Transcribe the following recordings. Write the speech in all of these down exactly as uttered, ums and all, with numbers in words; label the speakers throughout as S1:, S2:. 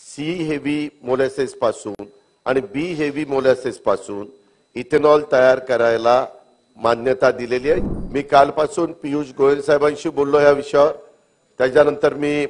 S1: C heavy मोलॅसेस पासून आणि बी heavy मोलॅसेस पासून इथेनॉल तयार करायला मान्यता दिलेली आहे। मी कालपासून पियुष गोयल साहेबांशी बोललो या विषयावर। त्याच्यानंतर मी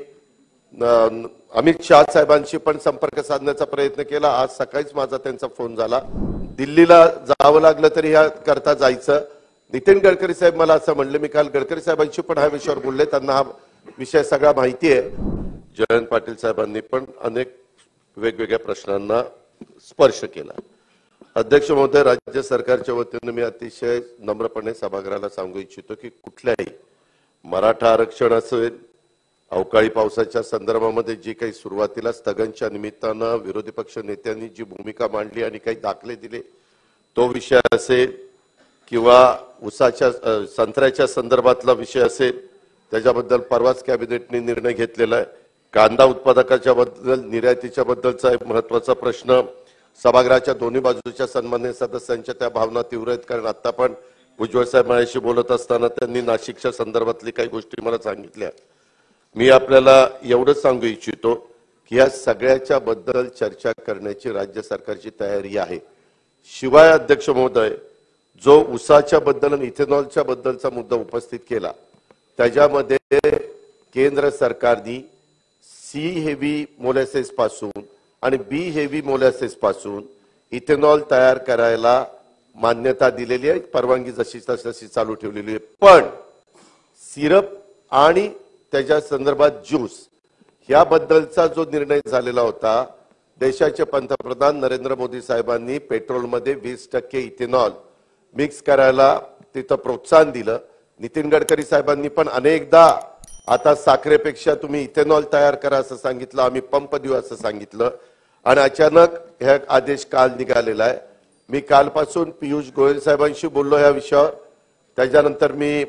S1: अमित शाह साहेबांशी पण संपर्क साधण्याचा प्रयत्न केला। आज सकाळीच माझा त्यांचा फोन झाला। दिल्लीला जावं लागलं तरी ह्या करता जायचं। नितीन गडकरी साहेब मला असं म्हणले, मी काल गडकरी साहेबांशी पण हा विषयावर बोलले, त्यांना हा विषय सगळा माहिती आहे। जयंत पाटील साहेबांनी पण अनेक वेगवेगळ्या प्रश्नांना स्पर्श केला। अध्यक्ष महोदय, राज्य सरकारच्या वतीने मी अतिशय नम्रपणे सभागृहाला सांगू इच्छितो की कुठल्याही मराठा आरक्षण असेल, अवकाळी पावसाच्या संदर्भामध्ये जी काही सुरुवातीला स्थगनच्या निमित्तानं विरोधी पक्ष नेत्यांनी जी भूमिका मांडली आणि काही दाखले दिले तो विषय असेल, किंवा उसाच्या संत्र्याच्या संदर्भातला विषय असेल, त्याच्याबद्दल परवाच कॅबिनेटने निर्णय घेतलेला आहे। कांदा उत्पादकाच्या बद्दल निर्यातीच्या बद्दलचा एक महत्त्वाचा प्रश्न सभागृहाच्या दोन्ही बाजूच्या सन्माननीय सदस्यांच्या त्या भावना तीव्र आहेत। कारण आता पण उज्ज्वल साहेब माझ्याशी बोलत असताना त्यांनी नाशिकच्या संदर्भातली काही गोष्टी मला सांगितल्या। मी आपल्याला एवढंच सांगू इच्छितो की या सगळ्याच्या बद्दल चर्चा करण्याची राज्य सरकारची तयारी आहे। शिवाय अध्यक्ष महोदय, जो उसाच्या बद्दल आणि इथेनॉलच्या बद्दलचा मुद्दा उपस्थित केला त्याच्यामध्ये केंद्र सरकारने सी हेवी मोलॅसेस पासून आणि बी हेवी मोलॅसेस पासून इथेनॉल तयार करायला मान्यता दिलेली आहे। परवानगी जशी तशी चालू ठेवलेली आहे। पण सिरप आणि त्याच्या संदर्भात ज्यूस याबद्दलचा जो निर्णय झालेला होता, देशाचे पंतप्रधान नरेंद्र मोदी साहेबांनी पेट्रोलमध्ये वीस टक्के इथेनॉल मिक्स करायला तिथं प्रोत्साहन दिलं। नितीन गडकरी साहेबांनी पण अनेकदा आता साखरेपेक्षा तुम्ही इथेनॉल तयार करा असं सांगितलं, आम्ही पंप देऊ असं सांगितलं, आणि अचानक हे आदेश काल निघालेला आहे। मी कालपासून पियुष गोयल साहेबांशी बोललो या विषयावर। त्याच्यानंतर मी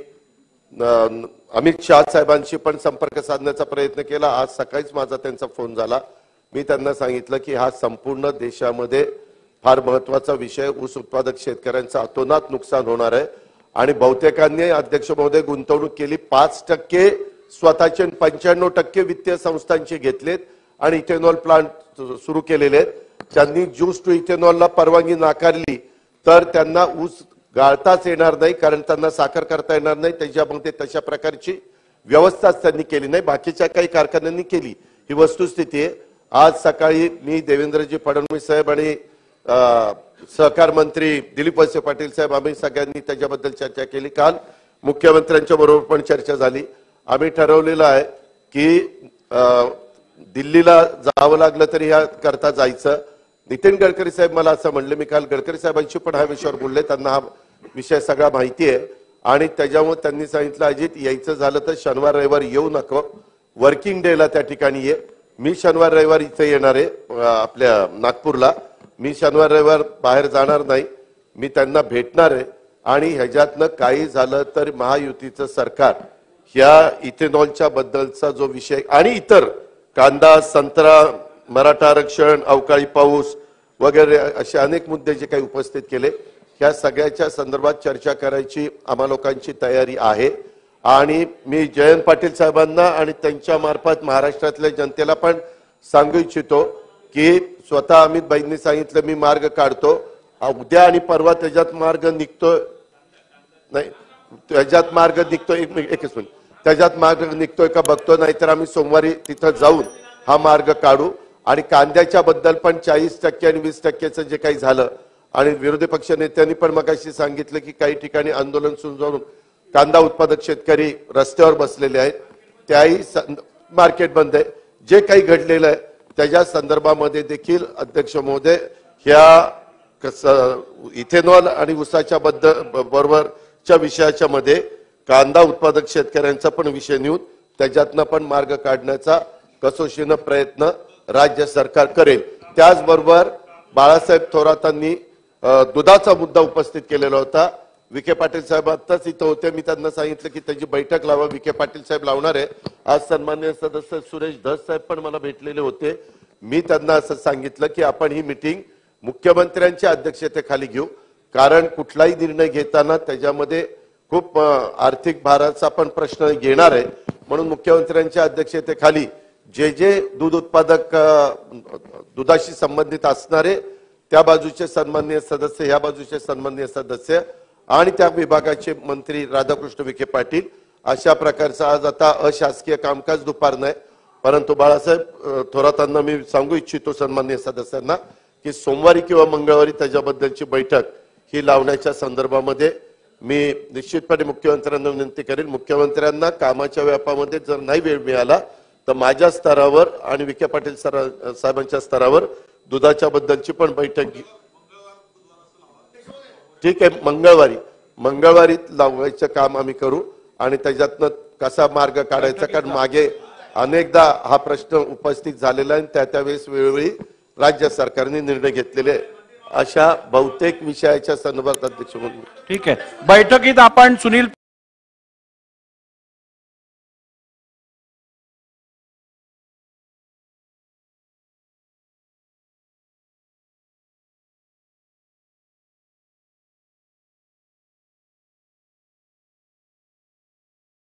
S1: अमित शाह साहेबांशी पण संपर्क साधण्याचा प्रयत्न केला। आज सकाळीच माझा त्यांचा फोन झाला। मी त्यांना सांगितलं की हा संपूर्ण देशामध्ये फार महत्त्वाचा विषय, ऊस उत्पादक शेतकऱ्यांचं अतोनात नुकसान होणार आहे आणि बहुतेकांनी अध्यक्ष महोदय गुंतवणूक केली, पाच टक्के स्वतःचे पंच्याण्णव टक्के वित्तीय संस्थांचे घेतलेत आणि इथेनॉल प्लांट सुरू केलेले आहेत। त्यांनी ज्यूस टू इथेनॉलला परवानगी नाकारली तर त्यांना ऊस गाळताच येणार नाही, कारण त्यांना साखर करता येणार नाही। त्याच्यामध्ये तशा प्रकारची व्यवस्थाच त्यांनी केली नाही, बाकीच्या काही कारखान्यांनी केली। ही वस्तुस्थिती आहे। आज सकाळी मी देवेंद्रजी फडणवीस साहेब आणि सहकार मंत्री दिलीप वळसे पाटील साहेब आम्ही सगळ्यांनी त्याच्याबद्दल चर्चा केली। काल मुख्यमंत्र्यांच्या बरोबर पण चर्चा झाली। आम्ही ठरवलेलं आहे की दिल्लीला जावं लागलं तरी ह्या करता जायचं। नितीन गडकरी साहेब मला असं म्हणले, मी काल गडकरी साहेबांशी पण हा विषयावर बोलले, त्यांना हा विषय सगळा माहिती आहे आणि त्याच्यामुळे त्यांनी सांगितलं अजित यायचं झालं तर शनिवार रविवार येऊ नको, वर्किंग डेला त्या ठिकाणी ये। मी शनिवार रविवार इथे येणार आहे आपल्या नागपूरला। मी शनिवार रविवार बाहेर जाणार नाही, मी त्यांना भेटणार आहे आणि ह्याच्यातनं काही झालं तर महायुतीचं सरकार ह्या इथेनॉलच्या बद्दलचा जो विषय आणि इतर कांदा, संत्रा, मराठा आरक्षण, अवकाळी पाऊस वगैरे असे अनेक मुद्दे जे काही उपस्थित केले ह्या सगळ्याच्या संदर्भात चर्चा करायची आम्हा लोकांची तयारी आहे। आणि मी जयंत पाटील साहेबांना आणि त्यांच्या मार्फत महाराष्ट्रातल्या जनतेला पण सांगू इच्छितो की स्वतः अमित भाईंनी सांगितलं मी मार्ग काढतो, उद्या आणि परवा त्याच्यात मार्ग निघतो नाही, त्याच्यात मार्ग निघतो एक एकच मिनिट त्याच्यात मार्ग निघतोय का बघतो, नाहीतर आम्ही सोमवारी तिथं जाऊन हा मार्ग काढू। आणि कांद्याच्या बद्दल पण चाळीस टक्के आणि वीस टक्क्याचं जे काही झालं आणि विरोधी पक्ष नेत्यांनी पण मगाशी सांगितलं की काही ठिकाणी आंदोलन सुरू जाऊन कांदा उत्पादक शेतकरी रस्त्यावर बसलेले आहेत, त्याही मार्केट बंद आहे। जे काही घडलेलं आहे त्याच्या संदर्भामध्ये देखील अध्यक्ष महोदय ह्या इथेनॉल आणि उसाच्या बद्दल बरोबरच्या विषयाच्या मध्ये कांदा उत्पादक शेतकऱ्यांचा पण विषय नेऊन त्याच्यातनं पण मार्ग काढण्याचा कसोशीनं प्रयत्न राज्य सरकार करेल। त्याचबरोबर बाळासाहेब थोरातांनी दुधाचा मुद्दा उपस्थित केलेला होता। विखे पाटील साहेब आताच इथं होते, मी त्यांना सांगितलं की त्याची बैठक लावा, विखे पाटील साहेब लावणार आहे। आज सन्माननीय सदस्य सुरेश धस साहेब पण मला भेटलेले होते। मी त्यांना असं सांगितलं की आपण ही मीटिंग मुख्यमंत्र्यांच्या अध्यक्षतेखाली घेऊ, कारण कुठलाही निर्णय घेताना त्याच्यामध्ये खूप आर्थिक भाराचा पण प्रश्न येणार आहे, म्हणून मुख्यमंत्र्यांच्या अध्यक्षतेखाली जे जे दूध उत्पादक अ, दुधाशी संबंधित असणारे त्या बाजूचे सन्माननीय सदस्य, या बाजूचे सन्माननीय सदस्य आणि त्या विभागाचे मंत्री राधाकृष्ण विखे पाटील, अशा प्रकारचं आज आता अशासकीय कामकाज दुपार नाही, परंतु बाळासाहेब थोरातांना मी सांगू इच्छितो सन्माननीय सदस्यांना की सोमवारी किंवा मंगळवारी त्याच्याबद्दलची बैठक ही लावण्याच्या संदर्भामध्ये मी निश्चितपणे मुख्यमंत्र्यांना विनंती करेन. मुख्यमंत्र्यांना कामाच्या व्यापामध्ये जर नाही वेळ मिळाला तर माझ्या स्तरावर आणि विखे पाटील सर साहेबांच्या स्तरावर दुधाच्या बद्दलची पण बैठक घे. ठीक आहे, मंगळवारी मंगळवारी लावायचं काम आम्ही करू आणि त्याच्यातनं कसा मार्ग काढायचा, कारण मागे अनेकदा हा प्रश्न उपस्थित झालेला आहे. त्या त्यावेळेस वेळोवेळी राज्य सरकारने निर्णय घेतलेले अशा बहुतेक विषयाच्या संदर्भात अध्यक्ष म्हणून
S2: ठीक आहे. बैठकीत आपण सुनील